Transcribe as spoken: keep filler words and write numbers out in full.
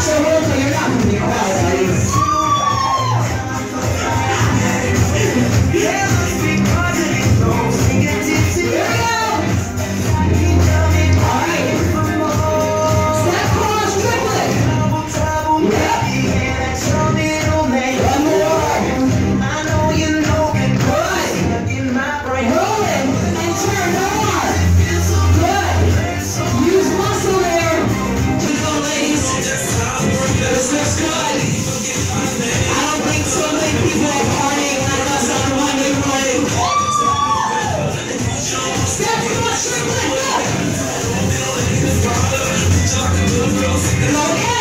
So Wilson, you're not going to be quiet, are you? Go ahead.